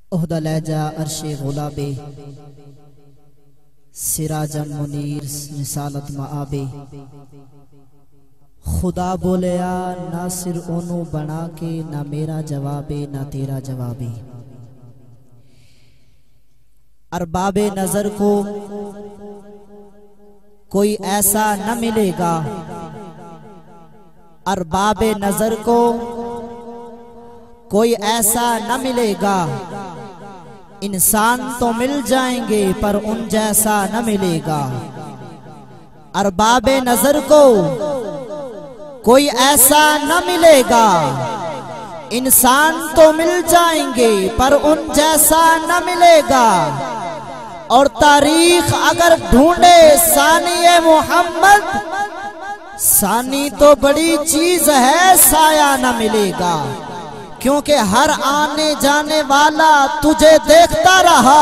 عہدہ لہجہ عرش غلابے سراجم منیر رسالت معابے خدا بولیا ناصر اونو بنا کے نہ میرا جوابے نہ تیرا جوابے ارباب نظر کو کوئی ایسا نہ ملے گا ارباب نظر کو کوئی ایسا نہ ملے گا انسان تو مل جائیں گے پر ان جیسا نہ ملے گا ارباب نظر کو کوئی ایسا نہ ملے گا انسان تو مل جائیں گے پر ان جیسا نہ ملے گا اور تاریخ اگر ڈھونڈے ثانی محمد ثانی تو بڑی چیز ہے سایہ نہ ملے گا کیونکہ ہر آنے جانے والا تجھے دیکھتا رہا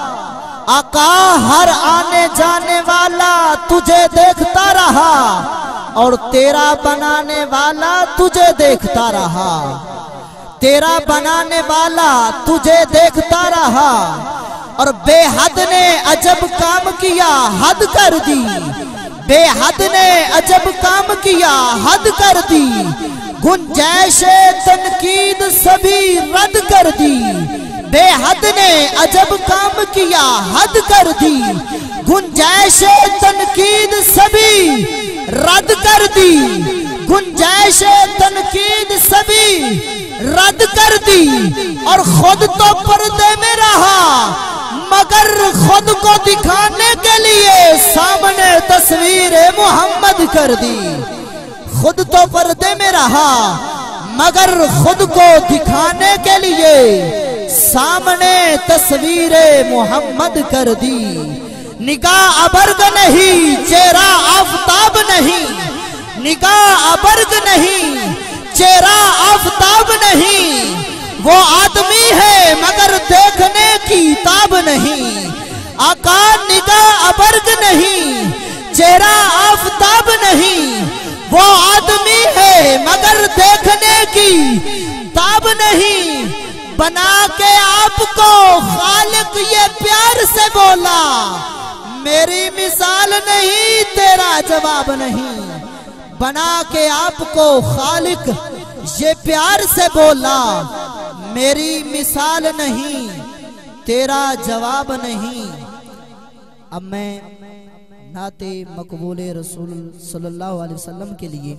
آقا ہر آنے جانے والا تجھے دیکھتا رہا اور تیرا بنانے والا تجھے دیکھتا رہا تیرا بنانے والا تجھے دیکھتا رہا اور بے حد نے عجب کام کیا حد کر دی بے حد نے عجب کام کیا حد کر دی گنجائش تنقید سبھی رد کر دی بے حد نے عجب کام کیا حد کر دی گنجائش تنقید سبھی رد کر دی گنجائش تنقید سبھی رد کر دی اور خود تو پردے میں رہا مگر خود کو دکھانے کے لیے سامنے تصویر محمد کر دی خود تو پردے میں رہا مگر خود کو دکھانے کے لیے سامنے تصویر محمد کر دی نگاہ ابرگ نہیں چہرہ آفتاب نہیں نگاہ ابرگ نہیں چہرہ آفتاب نہیں وہ آدمی ہے مگر دیکھنے کی تاب نہیں آقا نگاہ ابرگ نہیں چہرہ آفتاب نہیں وہ آدمی ہے مگر دیکھنے کی تاب نہیں بنا کے آپ کو خالق یہ پیار سے بولا میری مثال نہیں تیرا جواب نہیں بنا کے آپ کو خالق یہ پیار سے بولا میری مثال نہیں تیرا جواب نہیں اب میں نعت مقبول رسول صلی اللہ علیہ وسلم کے لیے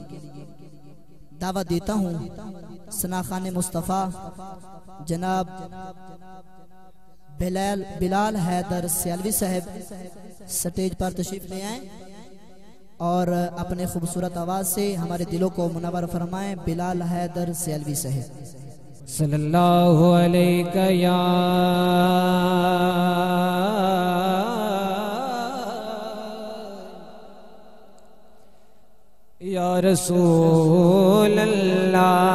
دعوت دیتا ہوں ثناخان مصطفیٰ جناب بلال حیدر سیالوی صاحب سٹیج پر تشریف لے آئیں اور اپنے خوبصورت آواز سے ہمارے دلوں کو منور فرمائیں بلال حیدر سیالوی صاحب صلی اللہ علیہ یا رسول اللہ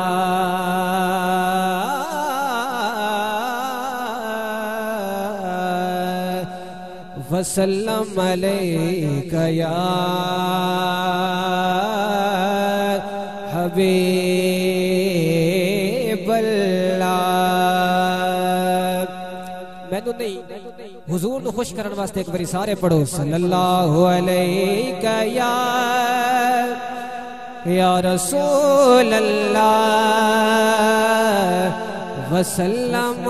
وسلم علیک یا حبیب اللہ میں تو نہیں حضور تو خوش کرنے واسطے ایک باری سارے پڑھو صلی اللہ علیہ یا رسول اللہ وسلم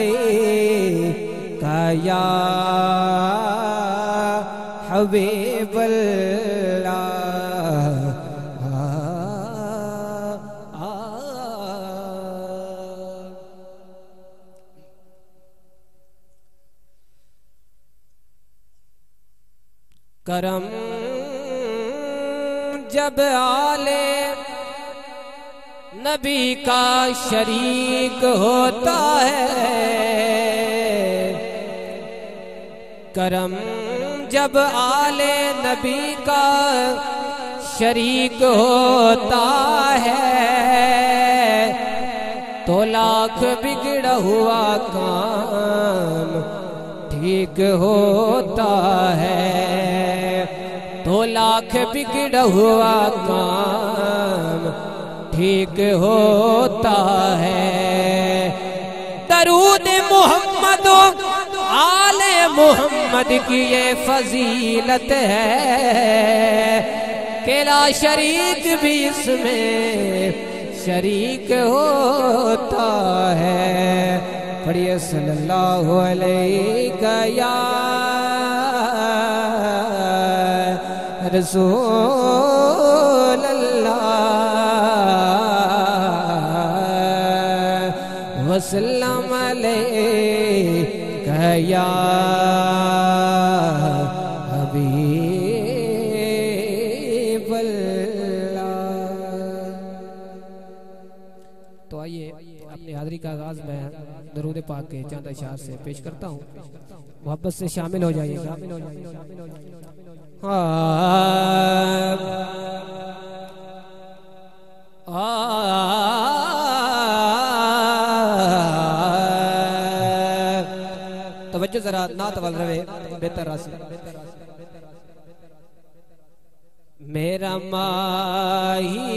علیہ یا حبیب اللہ کرم جب آلے نبی کا شریک ہوتا ہے کرم جب آلے نبی کا شریک ہوتا ہے تو لاکھ بگڑا ہوا کام ٹھیک ہوتا ہے تو لاکھ بگڑا ہوا کام ٹھیک ہوتا ہے درود درود محمد و آل محمد کی یہ فضیلت ہے کہ لا شریک بھی اس میں شریک ہوتا ہے. پڑھیے صلی اللہ علیہ یا رسول اللہ وسلم علیہ یا حبیب اللہ. تو آئیے اپنی حاضری کا آغاز میں درود پاک کے چند اشعار سے پیش کرتا ہوں. محبت سے شامل ہو جائیے گا. توجہ ذرا نعت وال روے بہتر راسی. میرا ماہی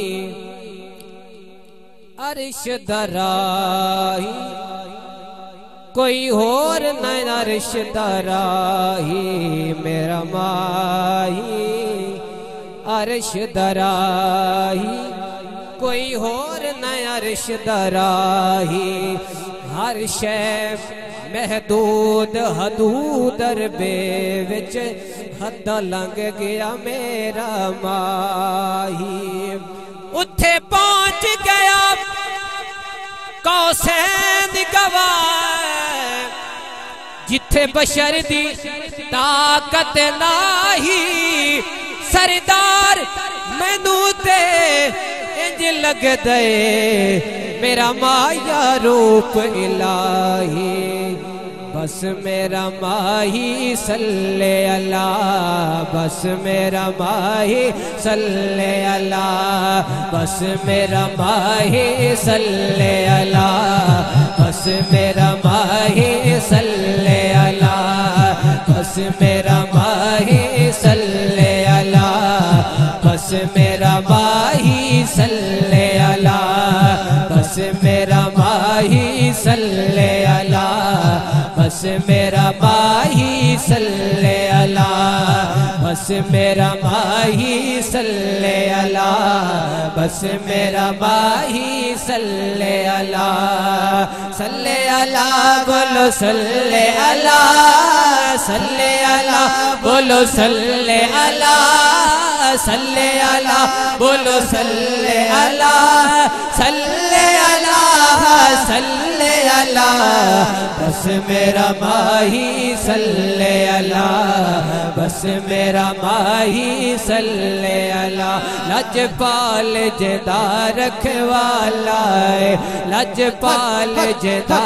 عرش دراہی کوئی اور نہ عرش دراہی. میرا ماہی عرش دراہی کوئی اور نہ عرش دراہی. ہر شے محدود حدود دربے وچ حد لنگ گیا میرا ماہی. اتھے پہنچ گیا قوسین گواہ جتھے بشر دی طاقت ناہی. سردار مینوں تے انج لگ دے میرا مایا روپ الہی. بس میرا ماہی صلی اللہ بس میرا ماہی صلی اللہ بس میرا ماہی صلی اللہ بس میرا ماہی صلی اللہ بس میرا ماہی صلی اللہ بس میرا ماہی صلی اللہ بس میرا ماہی صلی اللہ بس میرا ماہی صلی اللہ بس میرا ماہی صلی اللہ بس میرا ماہی صلی اللہ. صلی اللہ بولو صلی اللہ صلی اللہ بولو صلی اللہ صلی اللہ بولو صلی اللہ صلی اللہ صلی اللہ. بس میرا ماہی صلی اللہ بس میرا ماہی صلی اللہ. لجپال جدا رکھوالا ہے لجپال جدا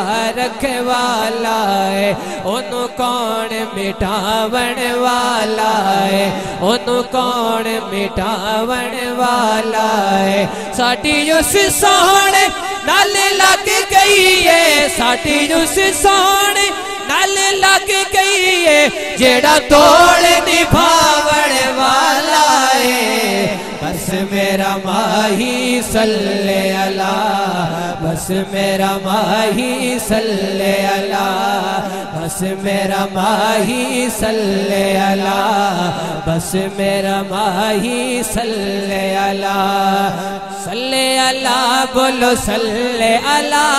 رکھوالا ہے. انہوں کون مٹاون والا ہے انہوں کون مٹاون والا ہے. ساڈی اس سونے نال لگ گئی ہے ساڈی اس سونے نال لگ گئی ہے جیڑا توڑ نبھاون والا ہے. بس میرا ماہی صلی اللہ بس میرا ماہی صلی اللہ بس میرا ماہی صلی اللہ بس میرا ماہی صلی اللہ. صلی اللہ بولو صلی اللہ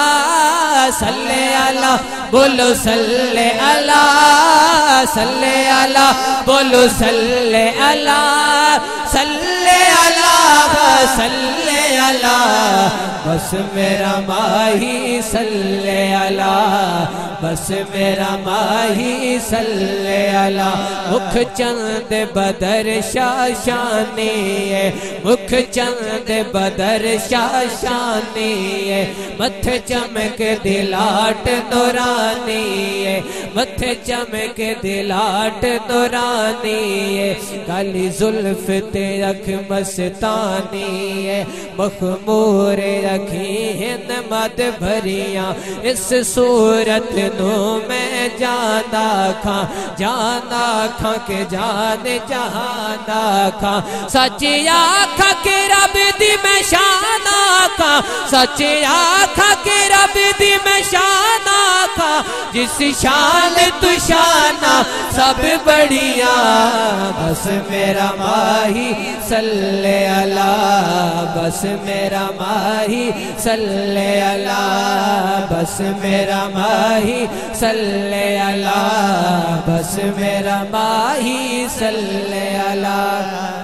صلی اللہ بولو صلی اللہ صلی اللہ بولو صلی اللہ صلی اللہ صلی اللہ. بس میرا ماہی صلی اللہ بس میرا ماہی صلی اللہ. مکھ چند بدر شاشانی ہے مکھ چند بدر شاشانی ہے. متھ چمک دلاٹ نورانی ہے متھ چمک دلاٹ نورانی ہے. کالی زلف تے رکھ مستانی ہے مخمور رکھی ہن مد بھریاں اس صورت نو میں جانا کھاں کہ جان جہانا کھاں سچی آکھاں کہ رب دی میں شان آکھاں سچی آکھاں کہ رب دی میں شان آکھاں جس شان تو شانہ سب بڑیاں بس میرا ماہی صلی اللہ بس میرا ماہی صلی اللہ بس میرا ماہی صلی اللہ بس میرا ماہی صلی اللہ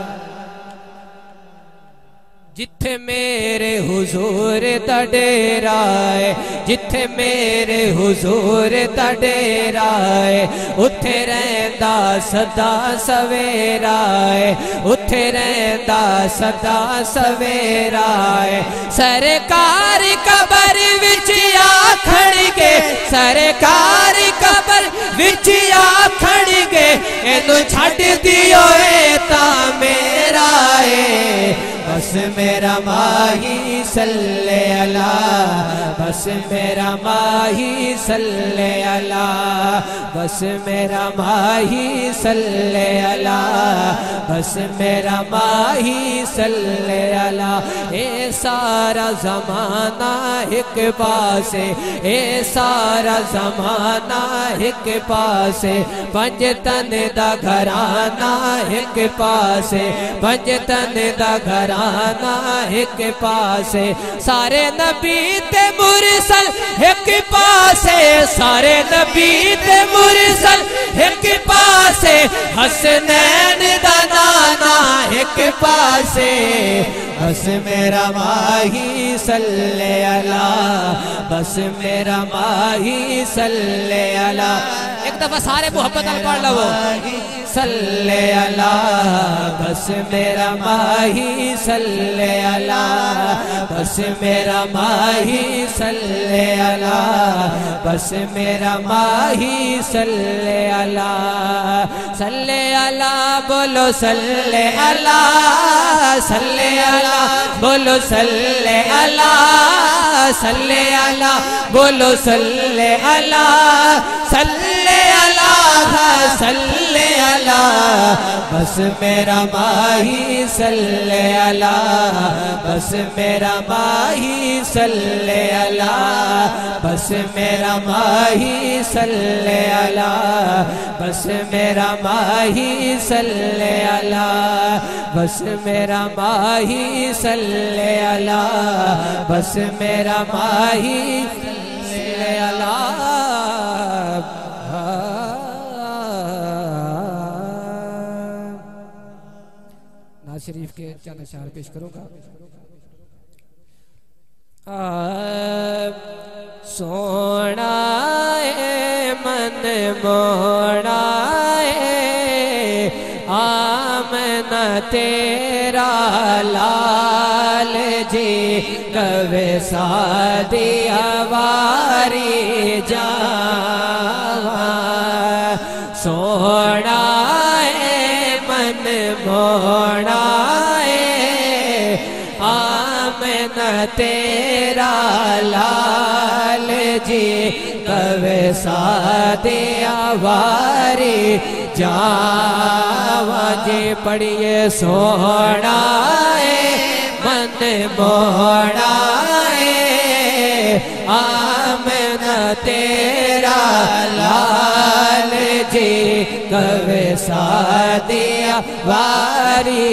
جتھے میرے حضور دا ڈیرا ہے جتھے میرے حضور دا ڈیرا ہے اتھے رہندا سدا سویرا ہے اتھے رہندا سدا سویرا ہے سرکار قبر وچ آکھن گے سرکار قبر وچ آکھن گے اینو چھڈ دیو اے تاں میرا ہے بس میرا ماہی صلی اللہ بس میرا ماہی صلی اللہ بس میرا ماہی صلی اللہ بس میرا ماہی صلی اللہ اے سارا زمانہ ایک پاسے اے سارا زمانہ ایک پاسے پنج تن دا گھرانہ ایک پاسے پنج تن دا گھرانہ ایک پاسے سارے نبی تے مرسل ایک پاسے سارے نبی تے مرسل ایک پاسے حسنین دا نانا ایک پاسے بس میرا ماہی صلی اللہ بس میرا ماہی صلی اللہ ایک دفعہ سارے محبت پڑھ لو صلی اللہ بس میرا ماہی صلی اللہ بس میرا ماہی صلی اللہ بس میرا ماہی صلی اللہ صلی اللہ بولو صلی اللہ صلی اللہ بولو صلی اللہ صلی اللہ بولو صلی اللہ صلی اللہ صلی اللہ بس میرا ماہی صلی اللہ بس میرا ماہی صلی اللہ بس میرا ماہی صلی اللہ بس میرا ماہی صلی اللہ بس میرا ماہی صلی اللہ بس میرا ماہی صلی اللہ ناز شریف کے چند اشعار پیش کروں گا سونا ہے من موڑا ہے آمنہ تیرا لال جی کوے سادی آواری جاواں سونا ہے من موڑا آمنہ تیرا لال جی کوے سادی آواری جاواں جی پڑھئے سونا ہے من موڑا ہے آمنہ تیرا لال جی کوے سادی آواری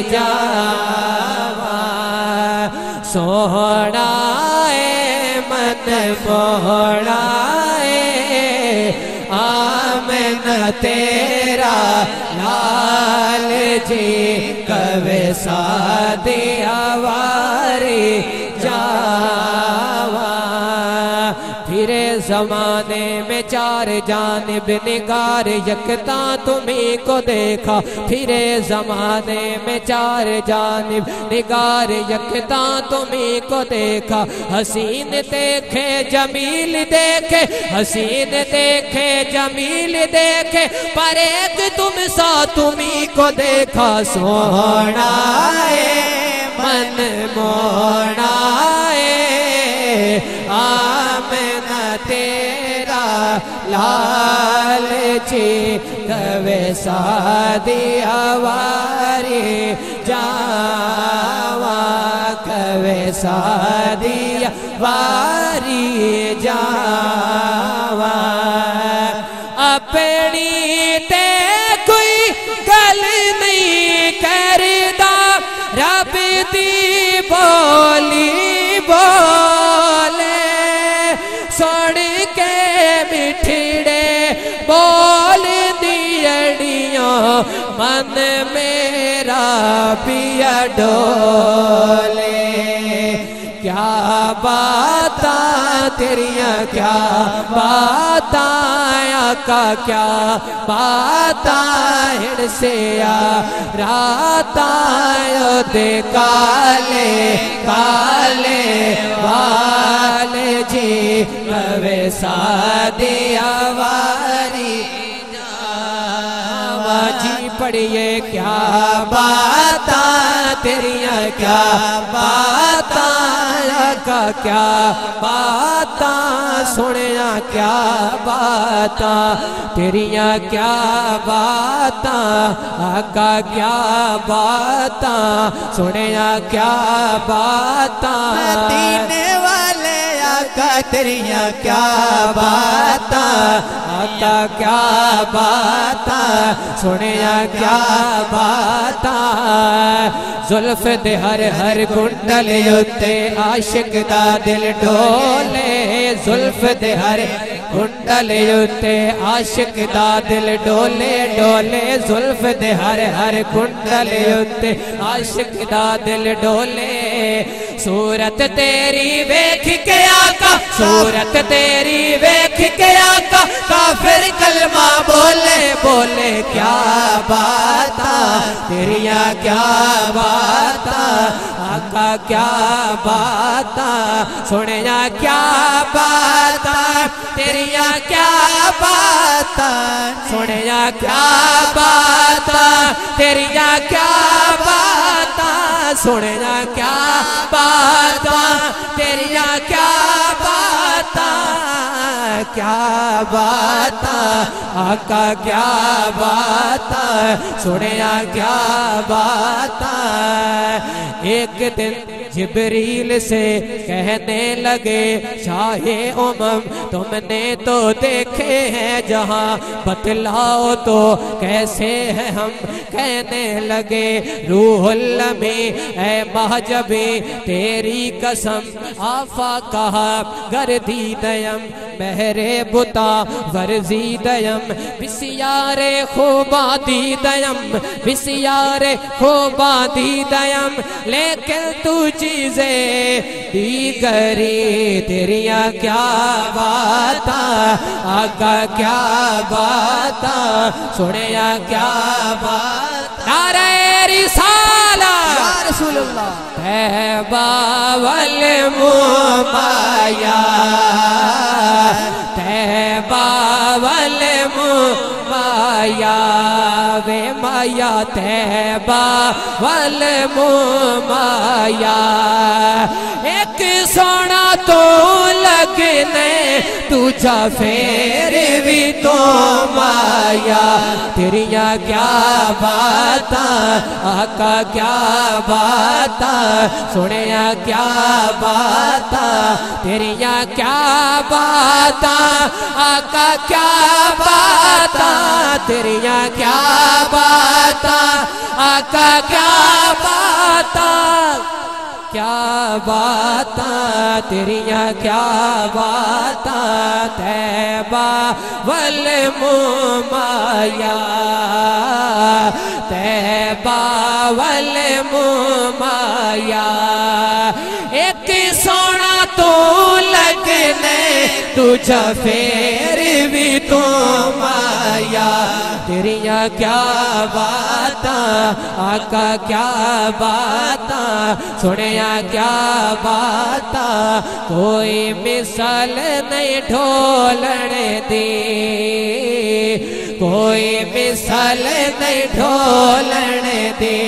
جاواں سونا ہے من موڑا آمنہ تیرا لال جی کوے سادی آواری جاواں پھرے زمانے میں چار جانب نگار یکتا تمہیں کو دیکھا پھرے زمانے میں چار جانب نگار یکتا تمہیں کو دیکھا حسین دیکھے جمیل دیکھے حسین دیکھے جمیل دیکھے پر ایک تم سا تمہیں کو دیکھا سونا ہے من موڑا ہے آمنہ تیرا लाल जी कवे सादिया वारी जावा कवे सादिया वारी जावा अपनी ते कोई गल नहीं करदा रब दी बोली बोले सुन के मिठड़े बोल दियड़ियों मन मेरा पिया डोले क्या बातां तेरियां क्या बातां आका क्या बातां हिण से आ रातां दे काले काले वाले जी कवे सादिया वारी जावा जी पढ़िए क्या बातां तेरियां क्या बातां का क्या बातां सुनिया क्या बातां तेरियां क्या बातां आका क्या बातां सुनिया क्या बातां मदीने वाले आका तेरियां क्या बातां आका क्या बातां सुनिया क्या बातां जुल्फ दे हर हर कुंडल उत्ते आशिक दा दिल डोले जुल्फ दे हर कुंडल उत्ते आशिक दा दिल डोले डोले जुल्फ दे हर हर कुंडल उत्ते आशिक दा दिल डोले सूरत तेरी वेख के आका सूरत तेरी वेख के आका काफिर कलमा बोले बोले क्या बातां तेरियां क्या बातां आका क्या बातां सुनिया क्या बातां तेरियां क्या बातां सुनिया क्या बातां तेरियां क्या बातां सुनिया क्या बातां तेरियां क्या बातां क्या बातां आका क्या बातां सुनिया क्या बातां एक दिन जिब्रील से कहने लगे शाहे उमम तुमने तो देखे हैं जहां बतलाओ तो कैसे हैं हम कहने लगे रूहुल अमी ऐ महजबी तेरी कसम आफा कहा गर्दी दयम बहरे बुता वर्जी दयम बिसियारे खोबादी दयम बिसियारे खोबादी दयम लेकिन तू चीजें दीगरी तेरियां क्या बातां आका क्या बातां सुनिया क्या बातां नारे रिसालत या रसूल अल्लाह है बावल मुमाया तै बावल मुमाया वे माया तै बावल मुमाया एक सोना तो लगने तुझा फेर भी तो माया तेरियां क्या बातां आका क्या बातां सुनिया क्या बातां तेरियां क्या बातां आका क्या बातां तेरियां क्या बातां आका क्या बातां क्या बातां तेरियां क्या बातां तैबा वल मुमाया तैबा वल मुमाया एक सोना तो लगने तुझा फेर भी तो माया तेरियां क्या बातां आका क्या बातां सुनिया क्या बातां कोई मिसाल नहीं ढोलने दी कोई मिसाल नहीं ढोलने दी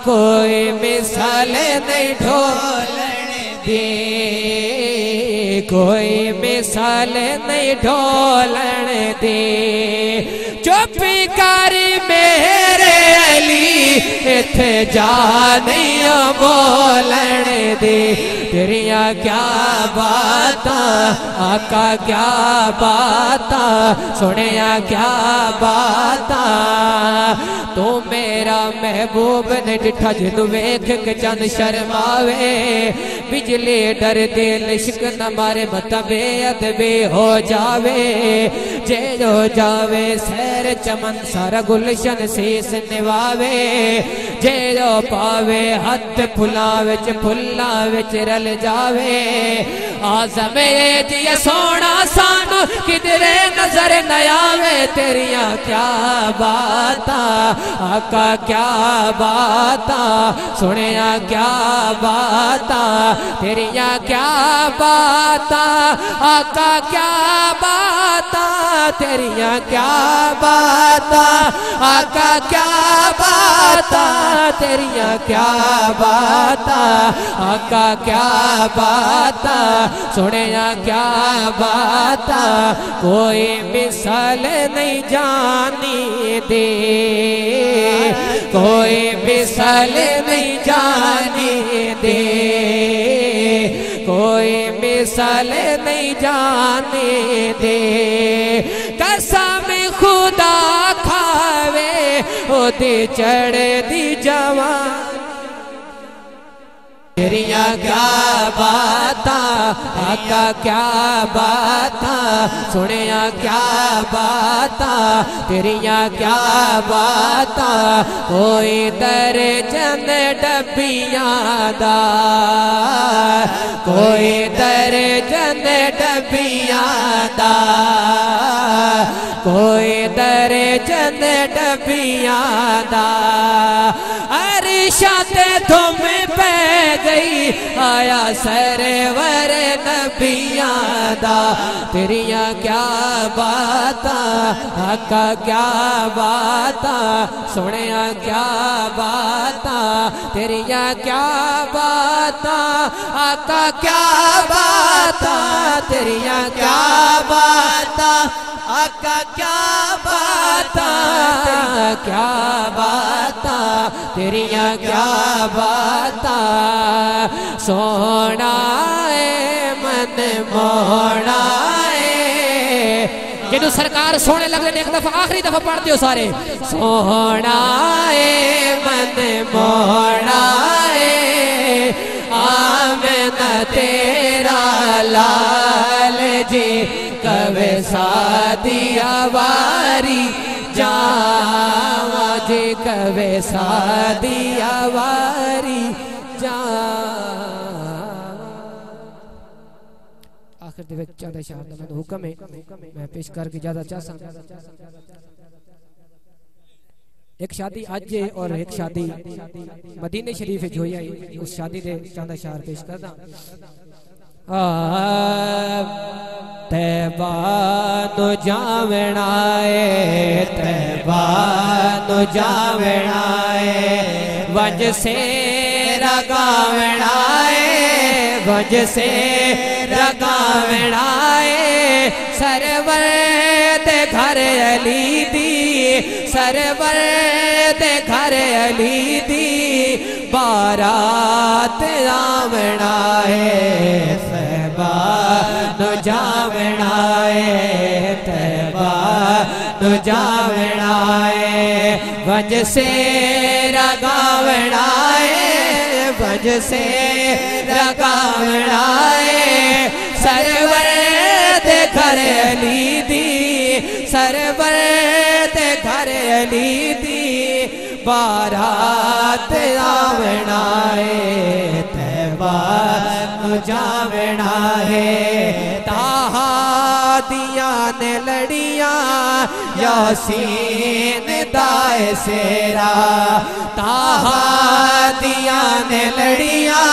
कोई मिसाल नहीं ढोलने दी کوئی مثال نہیں ڈھولن دے چپ کر میرے علی اتھے جا نہیں بولن دے تیریاں کیا باتاں آقا کیا باتاں سنیا کیا باتاں تو میرا محبوب نے ڈٹھا جنو ویکھ کے چند شرماوے بجلی ڈر دل عشق نہ مارے مت بے ادبی ہو جاوے جے جو جاوے سیر چمن سارا گلشن سیس نواوے جے جو پاوے ہاتھ پھلا وچ رل جاوے آزم جی سونا سانو کدرے نظر نیاوے تیریاں کیا باتاں آقا کیا باتاں سنیا کیا باتاں تیریاں کیا باتاں آقا کیا باتاں تیریاں کیا باتاں آقا کیا باتاں تیریاں کیا باتاں آقا کیا باتاں سنیا کیا باتاں کوئی مثال نہیں جانی دے کوئی مثال نہیں جانی دے کوئی مثال نہیں جانے دے قسم خدا کھاوے او دی چڑھ دی جوان تیریاں کیا باتاں آقا کیا باتاں سنیا کیا باتاں تیریاں کیا باتاں کوئی در چند ڈبیاں دا کوئی در چند ڈبیاں دا کوئی در چند ڈبیاں دا عرشاں تے دھم پہ گئی آیا سرور نبیاں دا تیریاں کیا باتاں آقا کیا باتاں سنیا کیا باتاں تیریاں کیا باتاں آقا کیا باتاں تیریاں کیا باتاں آقا کیا باتاں کیا باتاں تیریاں کیا باتاں سونا ہے من مونا ہے جنہوں سرکار سونے لگ رہے ایک دفعہ آخری دفعہ پڑھتے ہو سارے سونا ہے من مونا ہے آمنہ تیرا لال جی کبھی سادی آواری جاواں جی کبھی سادی آواری آخر دے وچ چاہتا شاہد میں حکم ہے میں پیش کر کے زیادہ چاہ سکتا ایک شادی آج اور ایک شادی مدینہ شریف جو ہے اس شادی دے چاہتا شاہد پیش کرتا تیبانو جاوڑائے تیبانو جاوڑائے وج سے رگاوڑائے وج سے رگاوڑائے سرور دے گھر علی دی سرور دے گھر علی دی بارات آوڑائے تیبانو جاوڑائے تیبانو جاوڑائے وج سے رگاوڑائے وج سے رگاوڑائے سرور دے گھر علی دی سرور دے گھر علی دی بارات آوڑائے تیبانو جاوڑائے تاہا دیاں نے لڑیاں یاسین دائے سیرا تاہا دیاں نے لڑیاں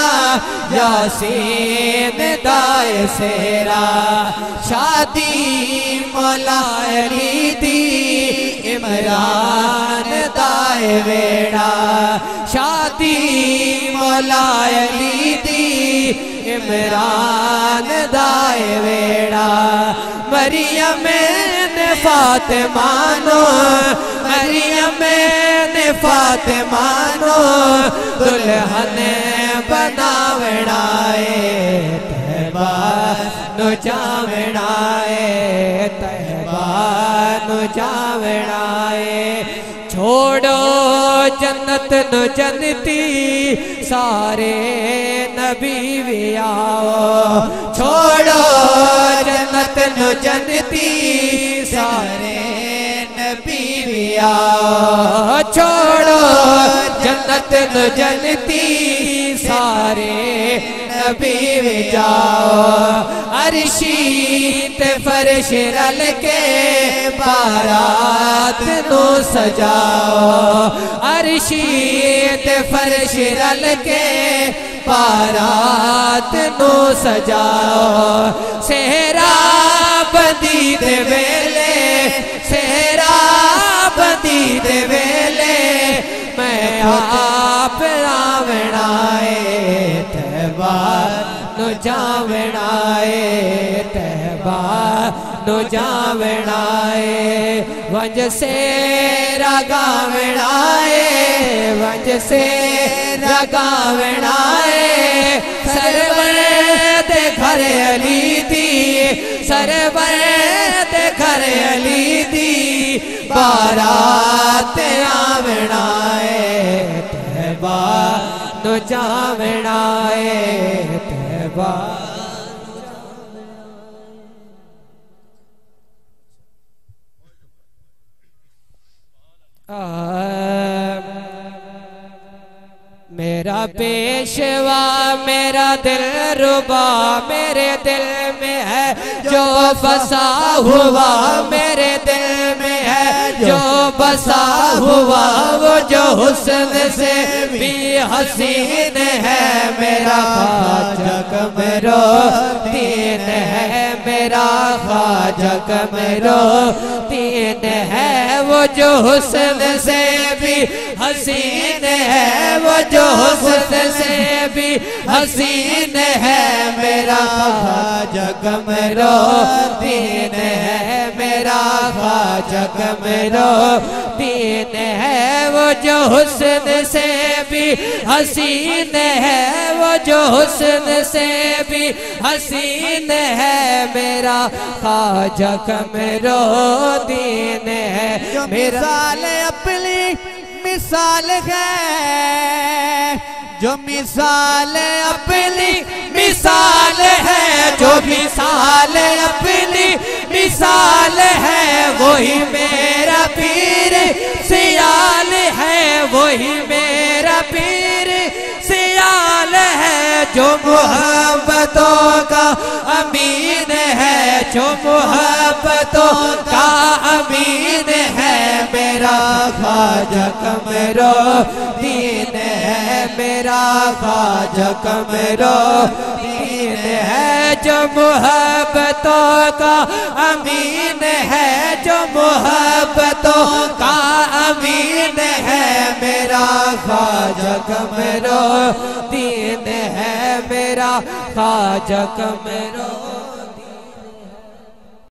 یاسین دائے سیرا شادی مولا علی دی عمران دائے ویڑا شادی مولا علی دی عمران دائے ویڑا مریم نے فاطمہ نو مریم نے فاطمہ نو دلہن بناوڑائے طیبہ نو جاوڑائے طیبہ نو جاوڑائے چھوڑو جنت نو جنتی سارے نبی بھی آؤ چھوڑو جنت نو جنتی سارے نبی بھی آؤ چھوڑو جنت نو جنتی سارے نبی بھی جاؤ عرشی تے فرش رل کے بارات نو سجاؤ عرشی تے فرش رل کے بارات نو سجاؤ سہرا بندی دے ویلے سہرا بندی دے ویلے میں آپ آوڑائے طیبہ نو جاوڑائے طیبہ نو جاوڑائے ونج سے رگاوڑائے ونج سے رگاوڑائے سرور دے گھر علی دی سرور دے گھر علی دی بارات آوڑائے طیبہ نو جاوڑائے طیبہ میرا پیشوا میرا دل ربا میرے دل میں ہے جو بسا ہوا میرے دل میں ہے جو بسا ہوا وہ جو حسن سے بھی حسین ہے میرا خواجہ قمرو دین ہے میرا خواجہ قمرو دین ہے وہ جو حسن سے بھی حسین ہے وہ جو حسن سے بھی حسین ہے میرا خواجہ قمرو دین ہے میرا خواجہ قمرو دین ہے وہ جو حسن سے بھی حسین ہے وہ جو حسن سے بھی حسین ہے میرا خواجہ قمرو دین ہے جو مثال اپنی مثال ہے جو مثال اپنی مثال ہے جو مثال اپنی مثال ہے وہی میرا پیر سیال ہے وہی میرا پیر سیال ہے جو محبتوں کا امین ہے جو محبتوں کا امین ہے میرا خواجہ قمرو دین ہے میرا خواجہ قمرو دین ہے جو محبتوں کا امین ہے جو محبتوں کا امین ہے میرا خواجہ قمرو دین ہے میرا خواجہ قمرو